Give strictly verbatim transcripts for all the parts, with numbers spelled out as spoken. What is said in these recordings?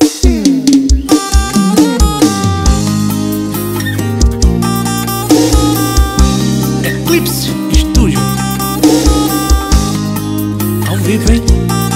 Eclipse Estúdio ao vivo, hein?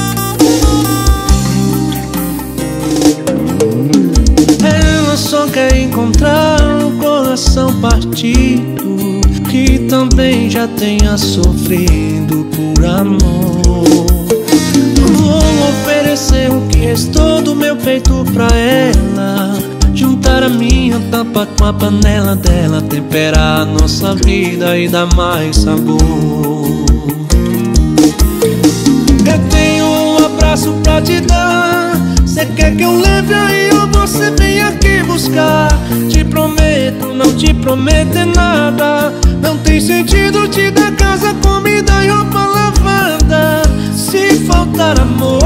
Ela só quer encontrar um coração partido, que também já tenha sofrido por amor. Vou oferecer o que restou do meu peito pra ela, juntar a minha tampa com a panela dela, temperar a nossa vida e dar mais sabor. Eu tenho um abraço pra te dar, cê quer que eu leve aí ou você vem aqui buscar? Te prometo, não te prometo é nada, não tem sentido te dar casa, comida e roupa lavada. Se faltar amor,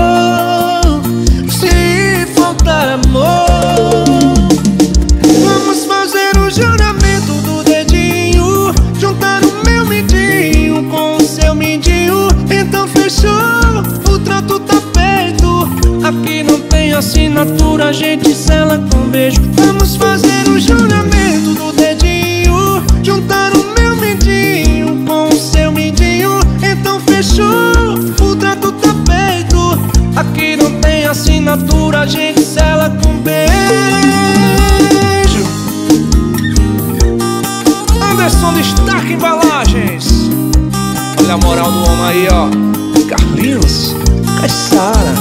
se faltar amor, vamos fazer o juramento do dedinho, juntar o meu midinho com o seu midinho. Então fechou, o trato tá feito, aqui não tem assinatura, a gente sela com beijo. Vamos fazer o juramento do dedinho, juntar o meu midinho com o seu midinho. Então fechou, o trato tá feito, aqui não tem assinatura, a gente sela com beijo. Anderson Destaque Embalagens, olha a moral do homem aí, ó. Carlinhos Caissara.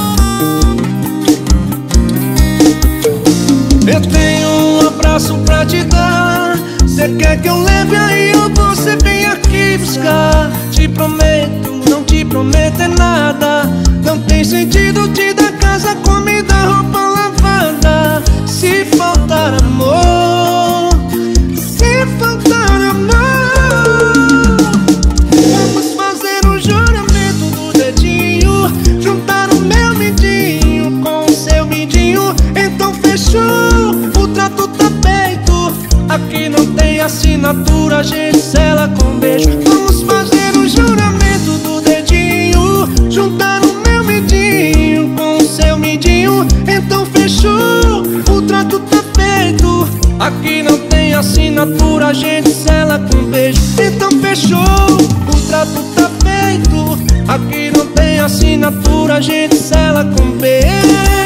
Eu tenho um abraço pra te dar, cê quer que eu leve aí ou você vem aqui buscar? Te prometo, não te prometo é nada, não tem sentido te dar casa, comida, roupa lavada. Se faltar amor, se faltar amor, vamos fazer o juramento do dedinho, juntar o meu midinho com o seu midinho. Então fechou, o trato tá feito, aqui não tem assinatura, a gente sela com beijo. Vamos fazer o juramento do dedinho, juntar o meu midinho com o seu midinho. Então fechou, o trato tá feito, aqui não tem assinatura, a gente sela com beijo. Então fechou, o trato tá feito, aqui não tem assinatura, a gente sela com beijo.